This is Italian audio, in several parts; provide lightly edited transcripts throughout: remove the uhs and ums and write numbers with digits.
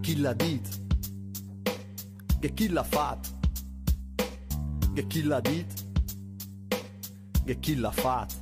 chi l'ha dit, che chi l'ha fatto, che chi l'ha dit, che chi l'ha fatto.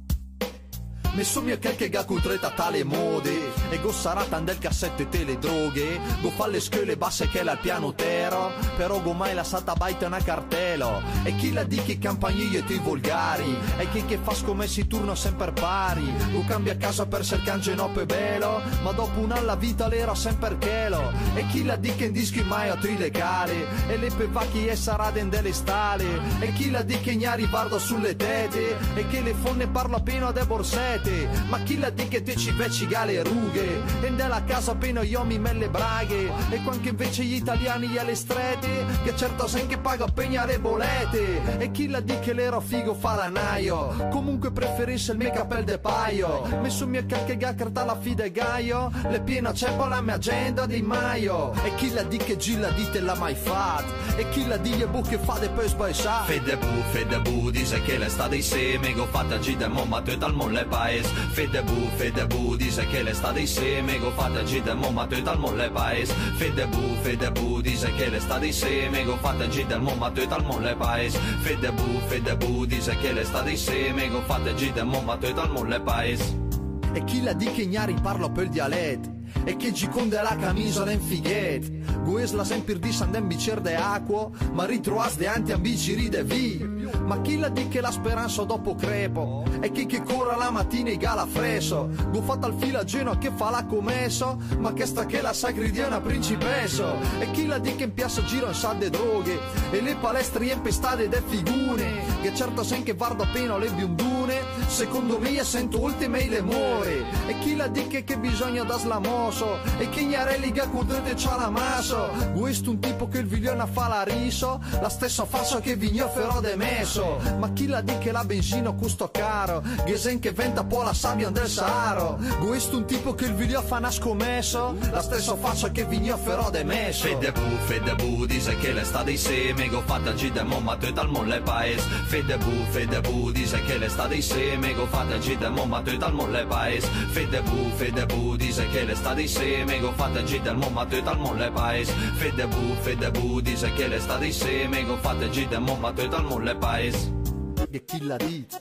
Messo mio che ga cultreta tale mode e go sarà del cassette te le droghe go fa le schele basse che è al piano tero però go mai la salta baita una cartelo e chi la di che campagne ti volgari e chi che fa scommessi turno sempre pari go cambia casa per cercare nope bello ma dopo un anno la vita l'era sempre chelo e chi la di che dischi mai a tri legale e le pevacchi e sarà delle stale e chi la di che gnari bardo sulle tete e che le fonne parlo appena de borsette ma chi la di che te ci vecci gale rughe e nella casa appena io mi melle braghe e quanche invece gli italiani alle strette che certo sen che paga appena le bolette e chi la di che l'ero figo fa l'anaio comunque preferisce il make up el de paio messo mia cacche ga carta la fide gaio le piena c'è la mia agenda di maio e chi la di che gilla di te l'ha mai fatto e chi la di che buche fa de poi sbagliato Fede bu, dice che l'estate insieme go fatta gi del mo ma tu dal molle paese Fede bu, dice che l'estate insieme go fatta gi del mo ma tu dal molle paese Fede bu, dice che l'estate insieme go fatta gi del mo ma tu dal molle paese Fede bu, dice che l'estate insieme go fatta gi del mo ma tu dal molle paese e chi la di che gnari parlo per il dialetto e che giconde la camisa den fighet gues la sempre di sandem bicer de acqua ma ritroas de anti ambici ride vi ma chi la di che la speranza dopo crepo e chi che corra la mattina e gala fresso go fatta al filo a Genoa che fa la commesso ma che sta che la sacridia è una principesso e chi la di che in piazza giro in salde droghe e le palestre empestate de figure che certo sen che vardo appena le biondune secondo me sento ultime le more e chi la di che bisogna da slamoso e che gnarelli che contente c'ha la maso questo un tipo che il vigliona fa la riso la stessa faccia che vigno ferò de messo ma chi la di che la benzina costa caro Gesen che venta po' la sabbia del Saharo questo un tipo che il viglio fa una scommesso la stessa faccia che vigno ferò de messo Fede bu, dice che l'estate insieme go fatta gi del mo ma tu dal molle paese Fede bu, dice che l'estate insieme go fatta gi del mo ma tu dal molle paese Fede bu, dice che l'estate insieme go fatta gi del mo ma tu dal molle paese Fede bu, dice che l'estate insieme go fatta gi del mo ma tu dal molle paese che chi l'ha dit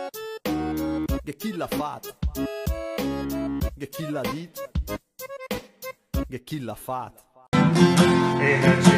che chi l'ha fatto che chi l'ha dit che chi l'ha fatto